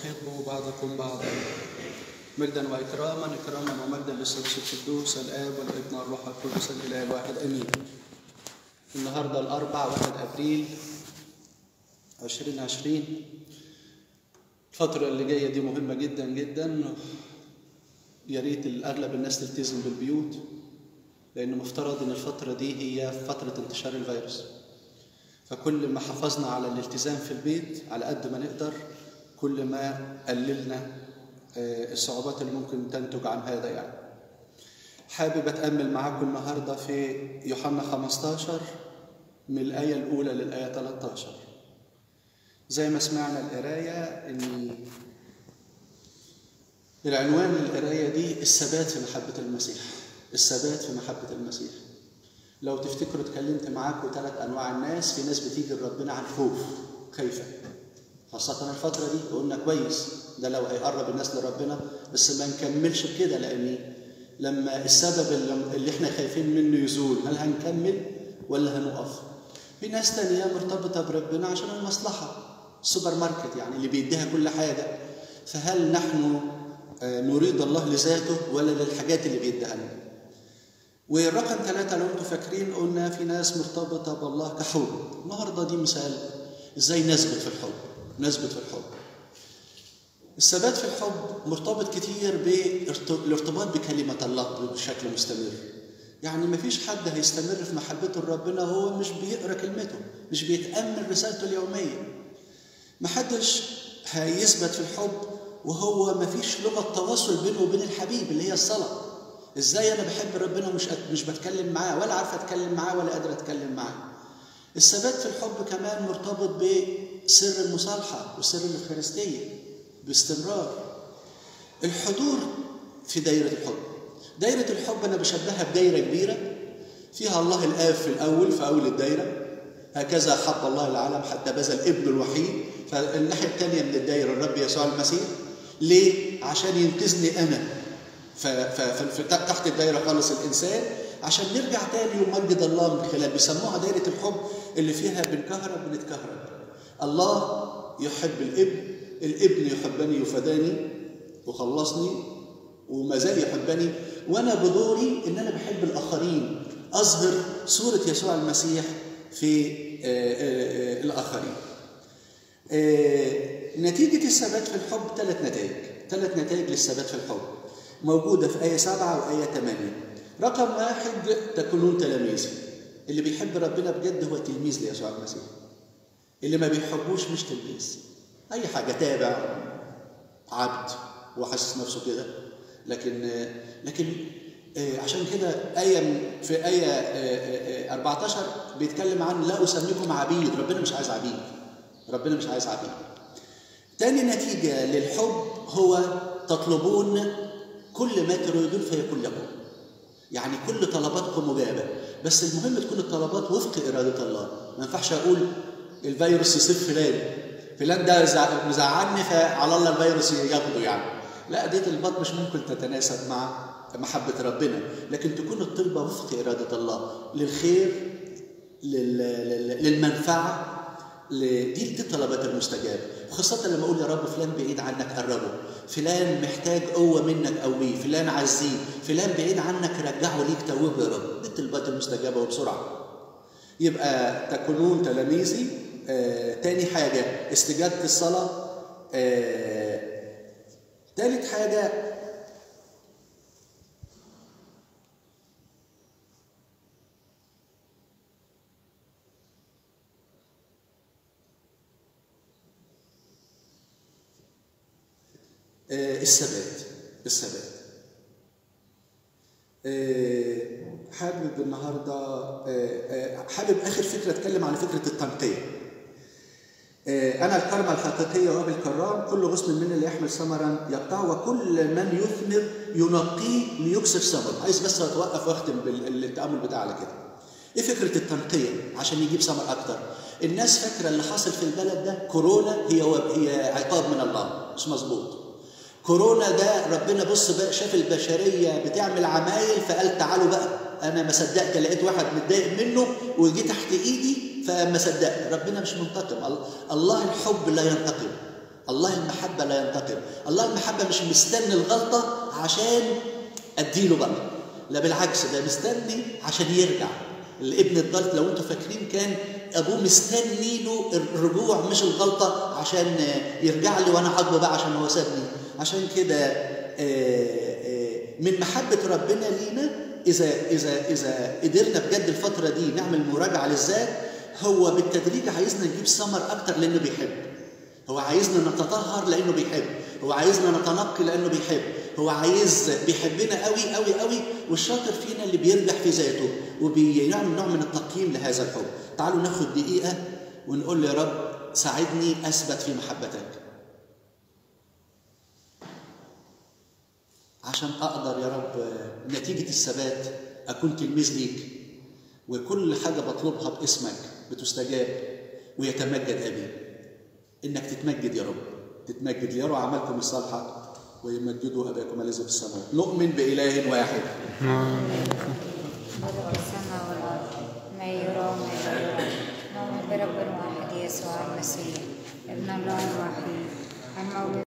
أحبوا بعضكم بعضا. مجدا وإكراما ومجدا للثالوث القدوس الآب والابن والروح القدس الإله الواحد آمين. النهارده الأربعاء 1 أبريل 2020. الفترة اللي جاية دي مهمة جدا جدا. يا ريت أغلب الناس تلتزم بالبيوت، لأنه مفترض إن الفترة دي هي فترة انتشار الفيروس. فكل ما حافظنا على الالتزام في البيت على قد ما نقدر، كل ما قللنا الصعوبات اللي ممكن تنتج عن هذا. يعني حابب أتأمل معاكم النهاردة في يوحنا 15 من الآية الأولى للآية 13. زي ما سمعنا القراية إن العنوان للقراية دي الثبات في محبة المسيح. الثبات في محبة المسيح. لو تفتكروا اتكلمت معاكم 3 أنواع الناس. في ناس بتيجي لربنا عن خوف، خايفة، خاصة الفترة دي. قلنا كويس ده لو هيقرب الناس لربنا، بس ما نكملش بكده، لأن لما السبب اللي احنا خايفين منه يزول، هل هنكمل ولا هنقف؟ في ناس تانية مرتبطة بربنا عشان المصلحة، السوبر ماركت يعني اللي بيديها كل حاجة. فهل نحن نريد الله لذاته ولا للحاجات اللي بيديها لنا؟ والرقم 3 لو انتم فاكرين قلنا في ناس مرتبطة بالله كحب. النهارده دي مثال ازاي نثبت في الحب. نثبت في الحب. الثبات في الحب مرتبط كتير بالارتباط بكلمة الله بشكل مستمر. يعني ما فيش حد هيستمر في محبته لربنا وهو مش بيقرأ كلمته، مش بيتأمل رسالته اليومية. ما حدش هيثبت في الحب وهو ما فيش لغة تواصل بينه وبين الحبيب اللي هي الصلاة. ازاي انا بحب ربنا ومش بتكلم معاه، ولا عارفه اتكلم معاه، ولا قادره اتكلم معاه؟ الثبات في الحب كمان مرتبط بسر المصالحه وسر الافخارستيه باستمرار. الحضور في دايره الحب. دايره الحب انا بشبهها بدايره كبيره فيها الله الاب في اول الدايره. هكذا حب الله العالم حتى بذل ابنه الوحيد. فالناحيه الثانيه من الدايره الرب يسوع المسيح. ليه؟ عشان ينقذني انا. تحت الدايرة خالص الإنسان، عشان نرجع تاني ومجد الله من خلال بيسموها دايرة الحب اللي فيها بنتكهرب. الله يحب الابن يحبني يفداني وخلصني وما زال يحبني، وأنا بدوري إن أنا بحب الآخرين، أظهر صورة يسوع المسيح في الآخرين. نتيجة الثبات في الحب 3 نتائج للثبات في الحب موجودة في آية 7 وآية 8. رقم 1 تكونون تلاميذي. اللي بيحب ربنا بجد هو تلميذ ليسوع المسيح. اللي ما بيحبوش مش تلميذ. أي حاجة تابع، عبد وحاسس نفسه كده. لكن عشان كده في آية 14 بيتكلم عن لا أسميكم عبيد. ربنا مش عايز عبيد. تاني نتيجة للحب هو تطلبون كل ما تريدون فيكون لكم. يعني كل طلباتكم مجابة، بس المهم تكون الطلبات وفق إرادة الله. ما ينفعش أقول الفيروس يصيب فلان ده مزعلني فعلى الله الفيروس ياخده يعني. لا، دي طلبات مش ممكن تتناسب مع محبة ربنا، لكن تكون الطلبة وفق إرادة الله للخير، للمنفعة. دي الطلبات المستجابة. خاصة لما أقول يا رب فلان بعيد عنك قربه، فلان محتاج قوة منك قويه، فلان عزيه، فلان بعيد عنك رجعه ليك توبه يا رب. دي الطلبات المستجابة وبسرعة. يبقى تكونون تلاميذي. تاني حاجة استجابة الصلاة. تالت حاجة الثبات. حابب النهارده آخر فكرة أتكلم عن فكرة التنقية. أنا الكرمة الحقيقية وأبي الكرام، كل غصن مني اللي يحمل ثمرا يقطع، وكل من يثمر ينقيه ليكسر ثمر. عايز بس أتوقف وأختم بالتأمل بتاعي على كده. إيه فكرة التنقية عشان يجيب ثمر أكتر؟ الناس فاكرة اللي حاصل في البلد ده كورونا هي عقاب من الله. مش مظبوط. كورونا ده ربنا بص بقى شاف البشرية بتعمل عمايل فقال تعالوا بقى. أنا ما صدقت لقيت واحد متضايق منه وجي تحت إيدي فما صدقت. ربنا مش منتقم. الله الحب لا ينتقم. الله المحبة لا ينتقم. الله المحبة مش مستني الغلطة عشان أديله بقى، لا بالعكس، ده مستني عشان يرجع. الابن الضال لو انتوا فاكرين كان أبوه مستني له الرجوع مش الغلطة عشان يرجع لي وأنا عاقبه بقى عشان هو سابني. عشان كده من محبة ربنا لينا إذا قدرنا بجد الفترة دي نعمل مراجعة للذات، هو بالتدريج عايزنا نجيب ثمر أكتر لأنه بيحب. هو عايزنا نتطهر لأنه بيحب. هو عايزنا نتنقي لأنه بيحب. هو بيحبنا قوي قوي قوي، والشاطر فينا اللي بيرجع في ذاته وبيعمل نوع من التقييم لهذا الحب. تعالوا ناخد دقيقة ونقول يا رب ساعدني أثبت في محبتك، عشان أقدر يا رب نتيجة الثبات أكون تلميذ ليك، وكل حاجة بطلبها باسمك بتستجاب ويتمجد أبي. إنك تتمجد يا رب، تتمجد ليروا أعمالكم الصالحة ويمجدوا أباكم الذي في السماء. نؤمن بإله واحد خالق السماء والأرض، ما يرى وما لا يرى. نؤمن برب واحد يسوع المسيح ابن الله الوحيد المولود